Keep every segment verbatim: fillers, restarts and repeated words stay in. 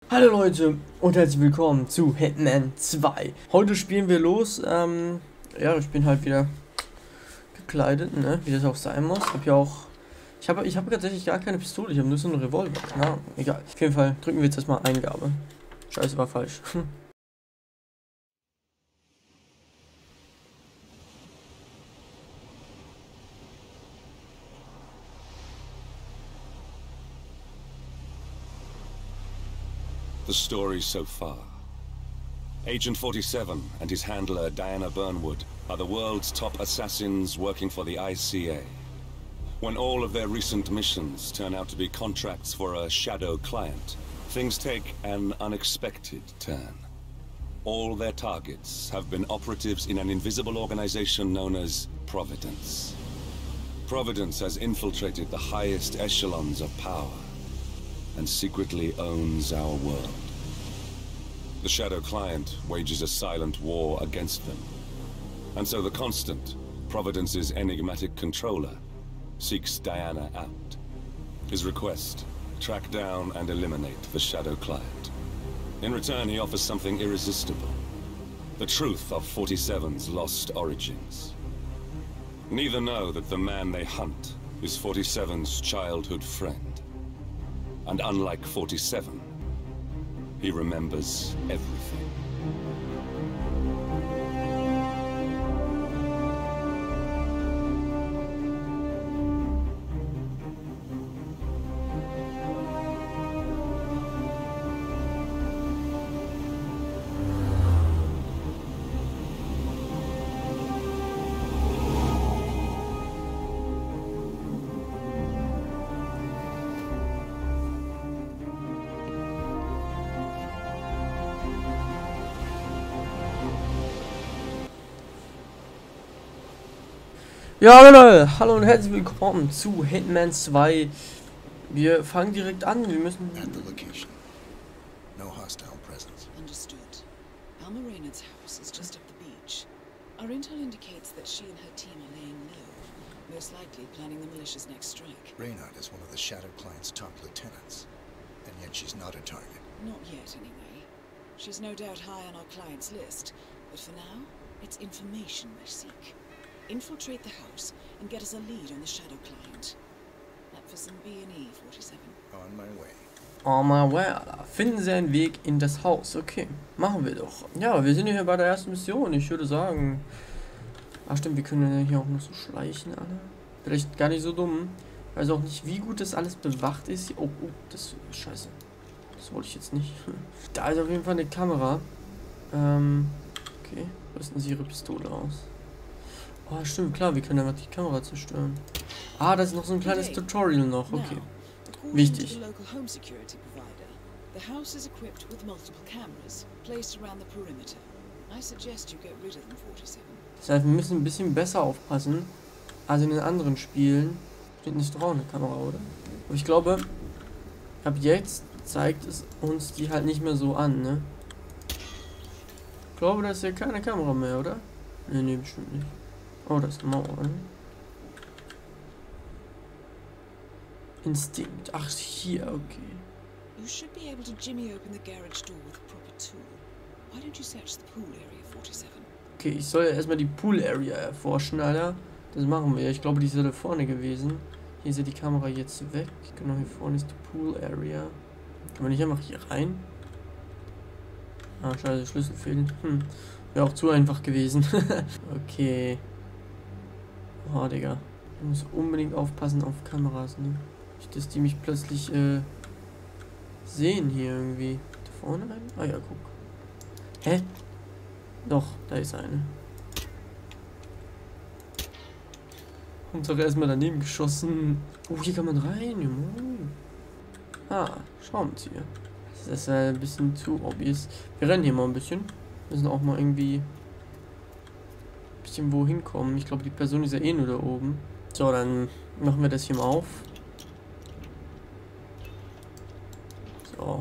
Hallo Leute und herzlich willkommen zu Hitman zwei. Heute spielen wir los. Ähm, ja, ich bin halt wieder gekleidet, ne? Wie das auch sein muss. Ich habe ja auch. Ich habe ich habe tatsächlich gar keine Pistole, ich habe nur so einen Revolver. Ja, egal. Auf jeden Fall drücken wir jetzt erstmal Eingabe. Scheiße, war falsch. The story so far. Agent forty-seven and his handler Diana Burnwood are the world's top assassins working for the I C A. When all of their recent missions turn out to be contracts for a shadow client, things take an unexpected turn. All their targets have been operatives in an invisible organization known as Providence. Providence has infiltrated the highest echelons of power and secretly owns our world. The Shadow Client wages a silent war against them. And so the Constant, Providence's enigmatic controller, seeks Diana out. His request, track down and eliminate the Shadow Client. In return, he offers something irresistible. The truth of forty-seven's lost origins. Neither know that the man they hunt is forty-seven's childhood friend. And unlike forty-seven, he remembers everything. Ja Leute, hallo und herzlich willkommen zu Hitman zwei. Wir fangen direkt an, wir müssen... At the location. No hostile presence. Understood. Alma Reynard's house is just up the beach. Our intel indicates that she and her team are laying low, most likely planning the militia's next strike. Reynard is one of the Shadow Client's top lieutenants, and yet she's not a target. Not yet, anyway. She's no doubt high on our client's list, but for now, it's information they seek. Infiltrate the house and get us a lead on the Shadow Client. That for some B and E, forty-seven. On my way. Oh my well, finden Sie einen Weg in das Haus. Okay, machen wir doch. Ja, wir sind hier bei der ersten Mission. Ich würde sagen... Ach stimmt, wir können ja hier auch noch so schleichen, alle. Vielleicht gar nicht so dumm. Ich weiß auch nicht, wie gut das alles bewacht ist. Oh, oh, das ist scheiße. Das wollte ich jetzt nicht. Da ist auf jeden Fall eine Kamera. Ähm, okay. Rüsten Sie Ihre Pistole aus. Oh, stimmt, klar, wir können einfach die Kamera zerstören. Ah, das ist noch so ein kleines Tutorial noch, okay. Wichtig. Das heißt, wir müssen ein bisschen besser aufpassen als in den anderen Spielen. Steht nicht drauf eine Kamera, oder? Aber ich glaube, ab jetzt zeigt es uns die halt nicht mehr so an, ne? Ich glaube, da ist ja keine Kamera mehr, oder? Ne, ne, bestimmt nicht. Oh, das ist eine Mauer, ne? Instinkt. Ach, hier, okay. You should be able to jimmy open the garage door with a proper tool. Why don't you search the pool area, forty-seven? Okay, ich soll ja erstmal die Pool Area erforschen, Alter. Das machen wir. Ich glaube, die ist ja da vorne gewesen. Hier ist ja die Kamera jetzt weg. Genau, hier vorne ist die Pool Area. Kann man nicht einfach hier rein? Ah, scheiße, Schlüssel fehlen. Hm. Wäre auch zu einfach gewesen. Okay. Oh, Digga. Ich muss unbedingt aufpassen auf Kameras, ne? Nicht, dass die mich plötzlich, äh, sehen hier irgendwie. Da vorne rein? Ah ja, guck. Hä? Doch, da ist eine. Und doch erstmal daneben geschossen. Oh, hier kann man rein, Junge. Ah, Schraubenzieher. Das ist äh, ein bisschen zu obvious. Wir rennen hier mal ein bisschen. Müssen auch mal irgendwie bisschen wohin kommen. Ich glaube, die Person ist ja eh nur da oben. So, dann machen wir das hier mal auf. So.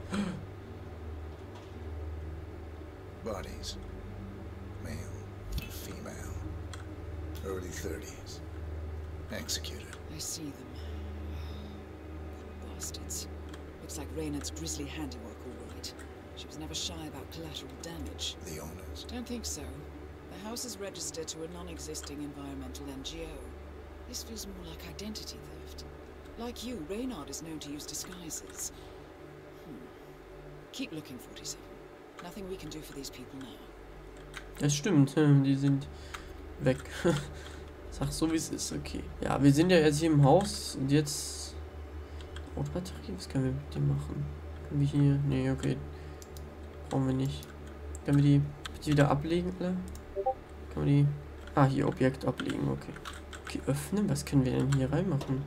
Bodies. Male, female. Early thirties. Executed. I see them. Bastards. Looks like Reynard's grisly handiwork already. right. She was never shy about collateral damage. The owners? Don't think so. The house is registered to a non-existing environmental N G O. This feels more like identity theft. Like you, Reynard is known to use disguises. Hmm. Keep looking, forty-seven. Nothing we can do for these people now. Das stimmt, die sind weg. Sag so wie es ist, okay. Ja, wir sind ja jetzt hier im Haus und jetzt... Autobatterie, was können wir mit dem machen? Können wir hier... Nee, okay. Brauchen wir nicht. Können wir die, die wieder ablegen, alle? Können wir die... Ah, hier Objekt ablegen, okay. Okay, öffnen, was können wir denn hier reinmachen?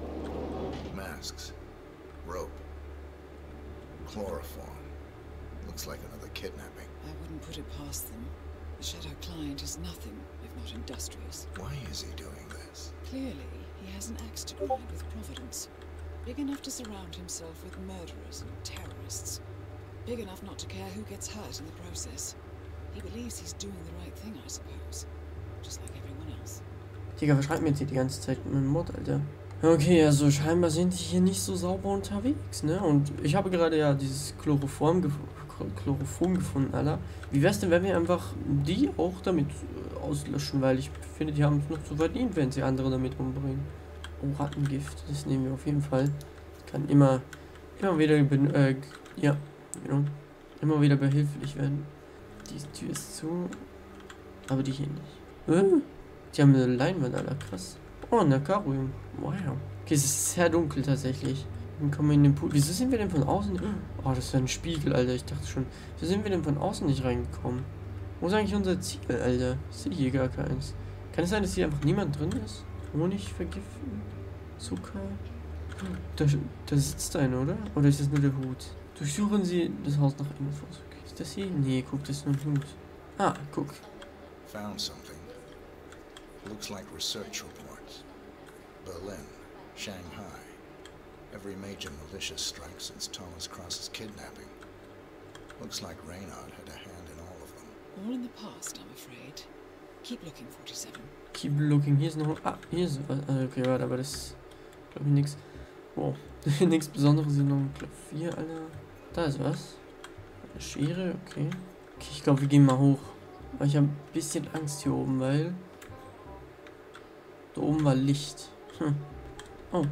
Masks. Rope. Chloroform. Looks like another kidnapping. I wouldn't put it past them. The Shadow Client is nothing if not industrious. Why is he doing this? Clearly, he has an axe to grind with Providence. Big enough to surround himself with murderers and terrorists. Big enough not to care who gets hurt in the process. He believes he's doing the right thing, I suppose. Just like everyone else. Digga, was schreibt mir jetzt hier die ganze Zeit mit dem Mod, Alter? Okay, also scheinbar sind die hier nicht so sauber unterwegs, ne? Und ich habe gerade ja dieses Chloroform, gef Chloroform gefunden, Alter. Wie wär's denn, wenn wir einfach die auch damit äh, auslöschen? Weil ich finde, die haben es noch zu verdient, wenn sie andere damit umbringen. Oh, Rattengift, das nehmen wir auf jeden Fall. Kann immer, immer wieder, äh, ja, genau, immer wieder behilflich werden. Die Tür ist zu, aber die hier nicht. Äh? Die haben eine Leinwand, Alter, krass. Oh, ein Aquarium. Wow. Okay, es ist sehr dunkel tatsächlich. Dann kommen wir in den Pool. Wieso sind wir denn von außen... Oh, das ist ja ein Spiegel, Alter. Ich dachte schon. Wieso sind wir denn von außen nicht reingekommen? Wo ist eigentlich unser Ziel, Alter? Ich sehe hier gar keins. Kann es sein, dass hier einfach niemand drin ist? Honig vergiften? Zucker? Da, da sitzt einer, oder? Oder ist das nur der Hut? Durchsuchen Sie das Haus nach Infos. Okay, ist das hier? Nee, guck, das ist nur ein Hut. Ah, guck. Found something. Looks like research reports. Berlin, Shanghai. Every major malicious strike since Thomas Cross's kidnapping. Looks like Reynard had a hand in all of them. All in the past, I'm afraid. Keep looking, forty-seven. Keep looking. Hier ist noch... Ah, hier ist was. Okay, warte, aber das... Glaube ich nichts. Wow. Nichts Besonderes. Hier noch ein Klavier, Alter. Da ist was. Eine Schere, okay. Okay, ich glaube, wir gehen mal hoch. Aber ich habe ein bisschen Angst hier oben, weil... Da oben war Licht. Hm. Oh.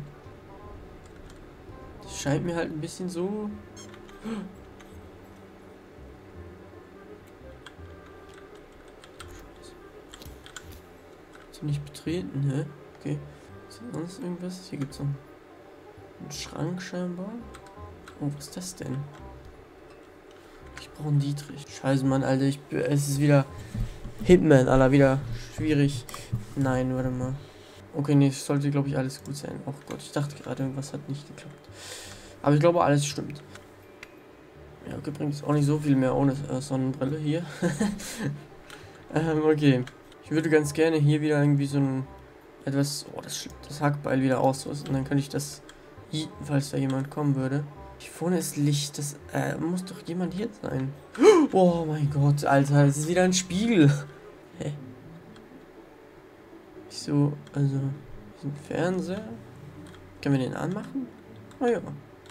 Das scheint mir halt ein bisschen so... So nicht betreten, hä? Okay. Ist hier sonst irgendwas? Hier gibt es noch einen Schrank scheinbar. Oh, was ist das denn? Ich brauche einen Dietrich. Scheiße, Mann, Alter. Ich, es ist wieder... Hitman, Alter, wieder schwierig. Nein, warte mal. Okay, nee, es sollte, glaube ich, alles gut sein. Oh Gott, ich dachte gerade, irgendwas hat nicht geklappt. Aber ich glaube, alles stimmt. Ja, okay, bringt es auch nicht so viel mehr ohne äh, Sonnenbrille hier. ähm, okay. Ich würde ganz gerne hier wieder irgendwie so ein... etwas... Oh, das, das Hackbeil wieder ausrüsten. Dann könnte ich das... falls da jemand kommen würde. Hier vorne ist Licht. Das äh, muss doch jemand hier sein. Oh mein Gott, Alter. Es ist wieder ein Spiegel. Hä? So, also, ein Fernseher. Können wir den anmachen? Oh ja.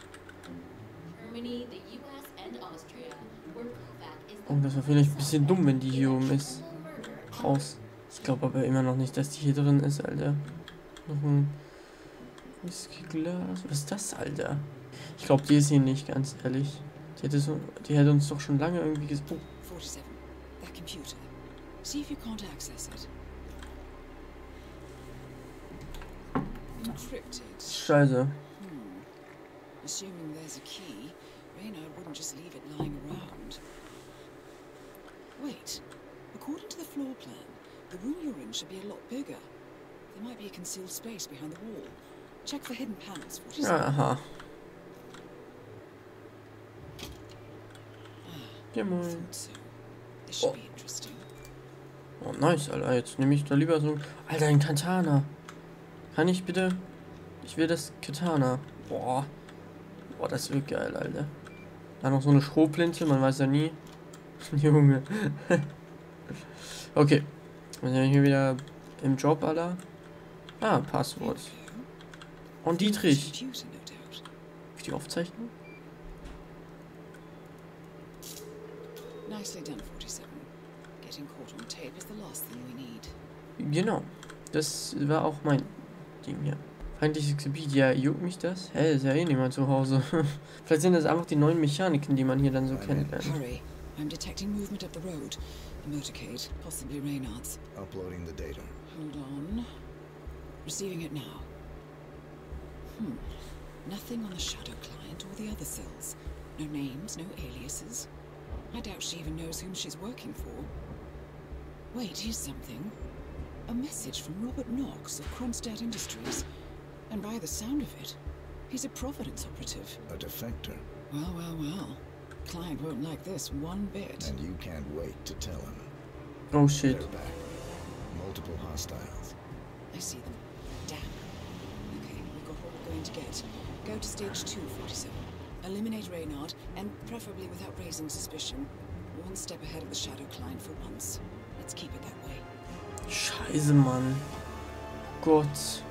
Oh, das war vielleicht ein bisschen dumm, wenn die hier oben ist. Raus. Ich glaube aber immer noch nicht, dass die hier drin ist, Alter. Noch ein Whiskyglas. Was ist das, Alter? Ich glaube, die ist hier nicht, ganz ehrlich. Die hätte, so, die hätte uns doch schon lange irgendwie gesagt. Oh. forty-seven. That computer. See if you can't access it. Encrypted. Scheiße. Hmm. Assuming there's a key, Reynard wouldn't just leave it lying around. Wait. According to the floor plan, the room you're in should be a lot bigger. There might be a concealed space behind the wall. Check for hidden panels, forty-seven. Aha. Ja, moin. This should be interesting. Oh, nice, Alter. Jetzt nehme ich da lieber so... Alter, ein Katana. Kann ich bitte... Ich will das Katana. Boah. Boah, das wird geil, Alter. Da noch so eine Schrotflinte, man weiß ja nie. Junge. Okay. Wir sind hier wieder im Job, Alter. Ah, Passwort. Und Dietrich. Für die Aufzeichnung? Nicely done, forty-seven. Getting caught on tape is the last thing we need. Genau. Das war auch mein Ding hier. Feindliches Gebiet, ja, juckt mich das? Hä, ist ja eh niemand zu Hause. Vielleicht sind das einfach die neuen Mechaniken, die man hier dann so kennenlernt. Hurry. I'm detecting movement up the road. A motorcade, possibly Reynard's. Uploading the data. Hold on. Receiving it now. Hmm. Nothing on the Shadow client or the other cells. No names, no aliases. I doubt she even knows whom she's working for. Wait, here's something. A message from Robert Knox of Kronstadt Industries. And by the sound of it, he's a Providence operative. A defector. Well, well, well. Client won't like this one bit. And you can't wait to tell him. Oh shit. They're back. Multiple hostiles. I see them. Damn. Okay, we've got what we're going to get. Go to stage two, forty-seven. Eliminate Reynard, and preferably without raising suspicion. One step ahead of the Shadow client for once. Let's keep it that way. Scheiße, Mann. Gott.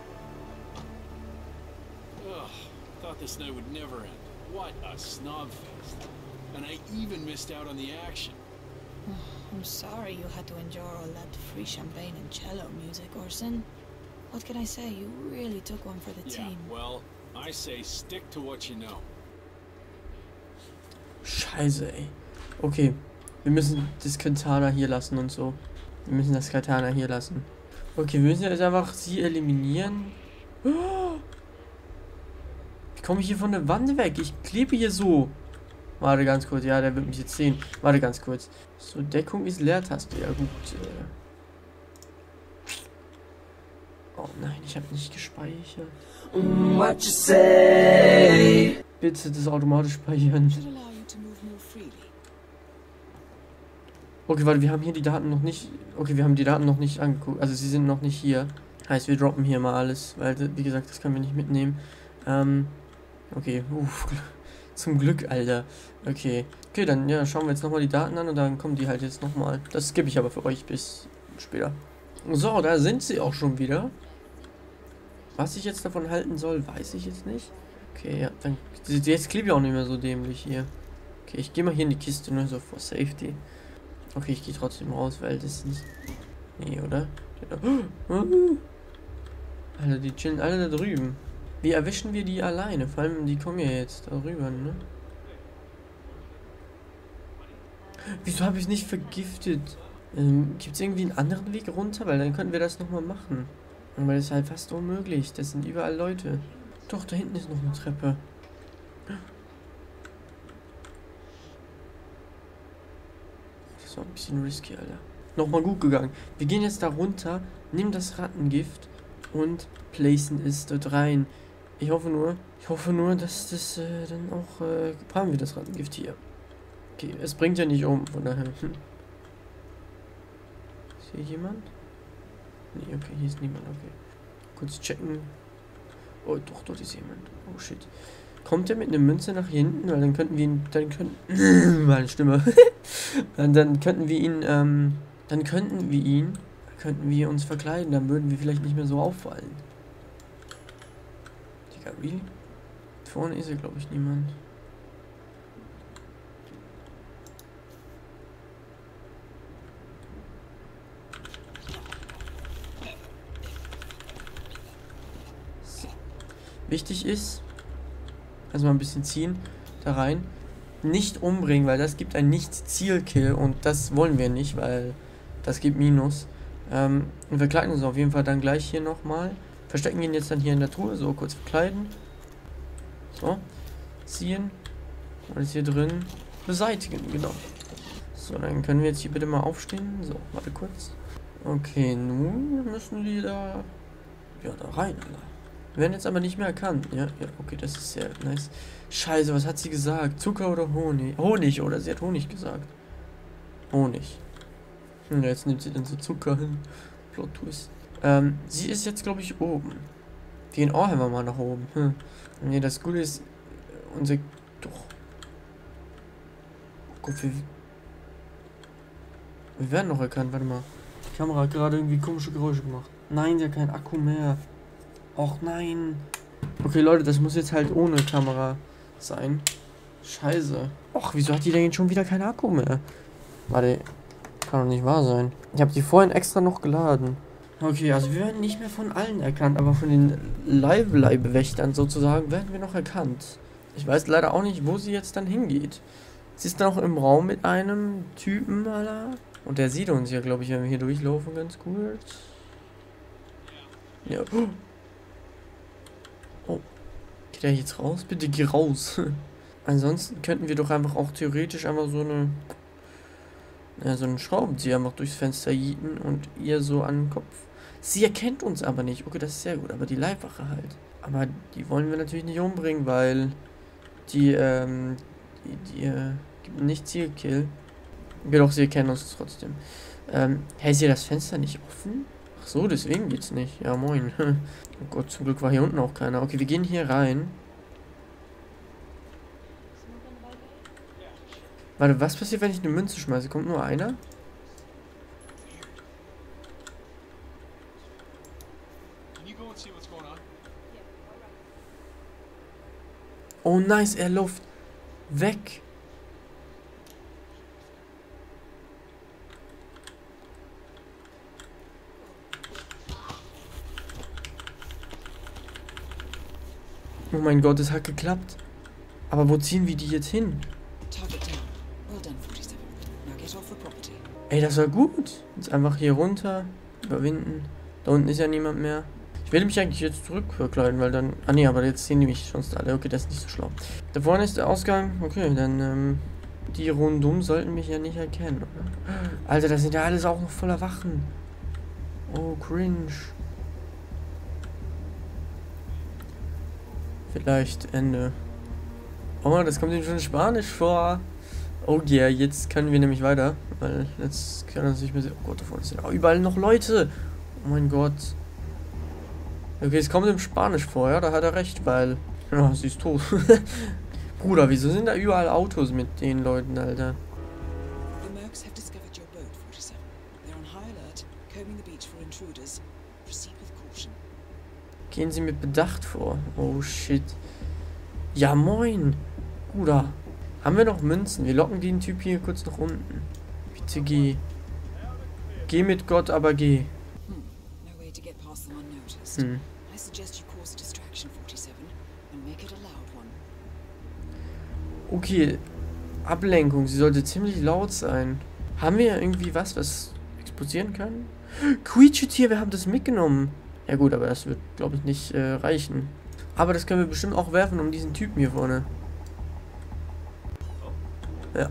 Ugh, thought this night would never end. What a snobfest. And I even missed out on the action. I'm sorry you had to endure all that free champagne and cello music, Orson. What can I say? You really took one for the Yeah, team. well, I say stick to what you know. Scheiße, ey. Okay. Wir müssen das Katana hier lassen und so. Wir müssen das Katana hier lassen. Okay, wir müssen jetzt einfach sie eliminieren. Oh! Wie komme ich hier von der Wand weg? Ich klebe hier so. Warte ganz kurz. Ja, der wird mich jetzt sehen. Warte ganz kurz. So, Deckung ist Leertaste. Ja, gut. Äh. Oh nein, ich habe nicht gespeichert. What you say? Bitte das automatisch speichern. Should allow you to move more freely. Okay, warte, wir haben hier die Daten noch nicht... Okay, wir haben die Daten noch nicht angeguckt. Also sie sind noch nicht hier. Heißt, wir droppen hier mal alles. Weil, wie gesagt, das können wir nicht mitnehmen. Ähm... Okay, uff. Zum Glück, Alter. Okay. Okay, dann ja, schauen wir jetzt nochmal die Daten an und dann kommen die halt jetzt nochmal. Das skippe ich aber für euch bis später. So, da sind sie auch schon wieder. Was ich jetzt davon halten soll, weiß ich jetzt nicht. Okay, ja, dann... Jetzt klebe ich auch nicht mehr so dämlich hier. Okay, ich gehe mal hier in die Kiste, nur so for safety. Okay, ich gehe trotzdem raus, weil das nicht... Nee, oder? Alter, die chillen alle da drüben. Wie erwischen wir die alleine? Vor allem, die kommen ja jetzt da rüber, ne? Wieso habe ich es nicht vergiftet? Ähm, gibt es irgendwie einen anderen Weg runter? Weil dann könnten wir das nochmal machen. Aber das ist halt fast unmöglich. Das sind überall Leute. Doch, da hinten ist noch eine Treppe. Das war ein bisschen risky, Alter. Nochmal gut gegangen. Wir gehen jetzt da runter, nehmen das Rattengift und placen es dort rein. Ich hoffe nur, ich hoffe nur, dass das äh, dann auch, äh, haben wir das Rattengift hier. Okay, es bringt ja nicht um, von daher. Hm. Ist hier jemand? Nee, okay, hier ist niemand, okay. Kurz checken. Oh, doch, dort ist jemand. Oh, shit. Kommt er mit einer Münze nach hinten? Weil dann könnten wir ihn, dann könnten, meine Stimme. dann, dann könnten wir ihn, ähm, dann könnten wir ihn, könnten wir uns verkleiden, dann würden wir vielleicht nicht mehr so auffallen. Digga, really? Vorne ist ja, glaube ich, niemand. So. Wichtig ist, also mal ein bisschen ziehen, da rein. Nicht umbringen, weil das gibt ein Nicht-Ziel-Kill und das wollen wir nicht, weil das gibt Minus. Ähm, und wir kleiden uns auf jeden Fall dann gleich hier nochmal. Verstecken ihn jetzt dann hier in der Truhe, so kurz verkleiden. So, ziehen. Alles hier drin beseitigen, genau. So, dann können wir jetzt hier bitte mal aufstehen. So, warte kurz. Okay, nun müssen die da, ja, da rein, Alter. Wir werden jetzt aber nicht mehr erkannt. Ja, ja, okay, das ist sehr nice. Scheiße, was hat sie gesagt? Zucker oder Honig? Honig, oder? Sie hat Honig gesagt. Honig. Hm, jetzt nimmt sie dann so Zucker hin. Plot Twist. Ähm, sie ist jetzt, glaube ich, oben. Wir gehen auch einfach mal nach oben. Hm. Ne, das Gute ist, unser... Doch. Oh Gott, wir... Wir werden noch erkannt, warte mal. Die Kamera hat gerade irgendwie komische Geräusche gemacht. Nein, der hat keinen Akku mehr. Och nein. Okay, Leute, das muss jetzt halt ohne Kamera sein. Scheiße. Och, wieso hat die denn jetzt schon wieder keinen Akku mehr? Warte, kann doch nicht wahr sein. Ich habe die vorhin extra noch geladen. Okay, also wir werden nicht mehr von allen erkannt, aber von den Leibwächtern sozusagen werden wir noch erkannt. Ich weiß leider auch nicht, wo sie jetzt dann hingeht. Sie ist noch im Raum mit einem Typen, Alter. Und der sieht uns ja, glaube ich, wenn wir hier durchlaufen, ganz gut. Ja. Oh. Geht er jetzt raus? Bitte geh raus. Ansonsten könnten wir doch einfach auch theoretisch einfach so eine... Ja, so einen Schraubenzieher einfach durchs Fenster jieten und ihr so an den Kopf. Sie erkennt uns aber nicht. Okay, das ist sehr gut. Aber die Leibwache halt. Aber die wollen wir natürlich nicht umbringen, weil die, ähm, die, die, äh, gibt nicht Zielkill. Ja, doch, sie erkennen uns trotzdem. Ähm, hey, ist hier das Fenster nicht offen? Ach so, deswegen geht's nicht. Ja, moin. Oh Gott, zum Glück war hier unten auch keiner. Okay, wir gehen hier rein. Warte, was passiert, wenn ich eine Münze schmeiße? Kommt nur einer? Oh nice, er läuft weg. Oh mein Gott, es hat geklappt. Aber wo ziehen wir die jetzt hin? Ey, das war gut. Jetzt einfach hier runter, überwinden. Da unten ist ja niemand mehr. Ich will mich eigentlich jetzt zurückverkleiden, weil dann... Ah ne, aber jetzt sehen die mich sonst alle. Okay, das ist nicht so schlau. Da vorne ist der Ausgang. Okay, dann, ähm... die rundum sollten mich ja nicht erkennen, oder? Alter, das sind ja alles auch noch voller Wachen. Oh, cringe. Vielleicht Ende. Oh, das kommt ihnen schon Spanisch vor. Oh yeah, jetzt können wir nämlich weiter. Weil jetzt kann das nicht mehr sehen. Oh Gott, da vorne sind auch überall noch Leute. Oh mein Gott. Okay, es kommt ihm Spanisch vor, ja, da hat er recht, weil... Ja, sie ist tot. Bruder, wieso sind da überall Autos mit den Leuten, Alter? Gehen Sie mit Bedacht vor. Oh shit. Ja, moin. Bruder. Haben wir noch Münzen? Wir locken den Typ hier kurz nach unten. Bitte geh. Geh mit Gott, aber geh. Hm. Okay. Ablenkung. Sie sollte ziemlich laut sein. Haben wir irgendwie was, was explodieren kann? Quietschetier, wir haben das mitgenommen. Ja gut, aber das wird, glaube ich, nicht äh, reichen. Aber das können wir bestimmt auch werfen um diesen Typen hier vorne. Ja.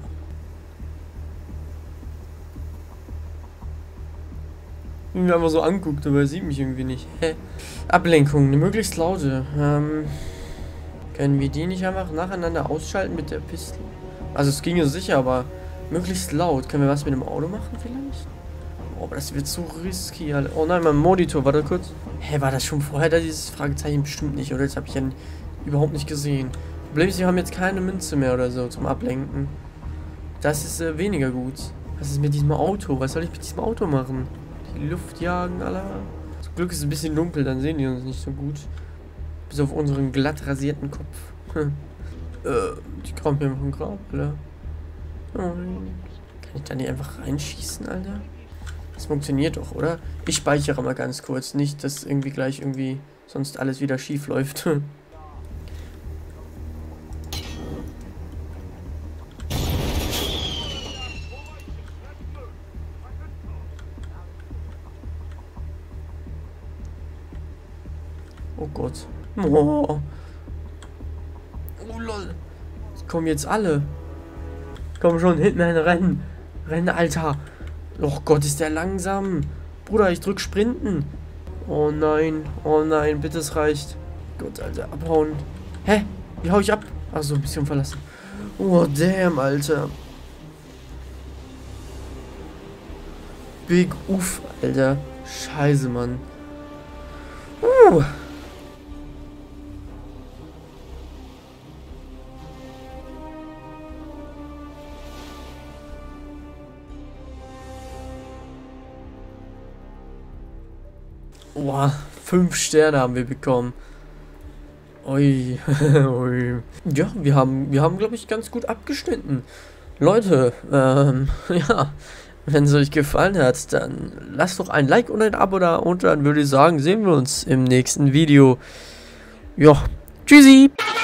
Irgendwie einfach so anguckt, aber er sieht mich irgendwie nicht. Hä? Ablenkung, eine möglichst laute. Ähm, können wir die nicht einfach nacheinander ausschalten mit der Pistole? Also es ginge sicher, aber möglichst laut. Können wir was mit dem Auto machen vielleicht? Oh, aber das wird so risky, Alter. Oh nein, mein Monitor, warte kurz. Hä, war das schon vorher da, dieses Fragezeichen? Bestimmt nicht, oder? Das habe ich ja überhaupt nicht gesehen. Problem ist, wir haben jetzt keine Münze mehr oder so zum Ablenken. Das ist äh, weniger gut. Was ist mit diesem Auto? Was soll ich mit diesem Auto machen? Die Luft jagen, Alter. Zum Glück ist es ein bisschen dunkel, dann sehen die uns nicht so gut. Bis auf unseren glatt rasierten Kopf. äh, die kommen hier vom Grab, Alter. Oh, kann ich da nicht einfach reinschießen, Alter? Das funktioniert doch, oder? Ich speichere mal ganz kurz. Nicht, dass irgendwie gleich irgendwie sonst alles wieder schief läuft. Oh Gott. Oh. Oh lol. Kommen jetzt alle. Komm schon, hinten ein Rennen. Rennen, Alter. Oh Gott, ist der langsam. Bruder, ich drück Sprinten. Oh nein. Oh nein, bitte, es reicht. Gott, Alter, abhauen. Hä? Wie hau ich ab? Achso, ein bisschen verlassen. Oh, damn, Alter. Big Uff, Alter. Scheiße, Mann. Uh. Boah, fünf Sterne haben wir bekommen. Ui, ui. Ja, wir haben, wir haben, glaube ich, ganz gut abgeschnitten. Leute, ähm, ja, wenn es euch gefallen hat, dann lasst doch ein Like und ein Abo da und dann würde ich sagen, sehen wir uns im nächsten Video. Ja, tschüssi!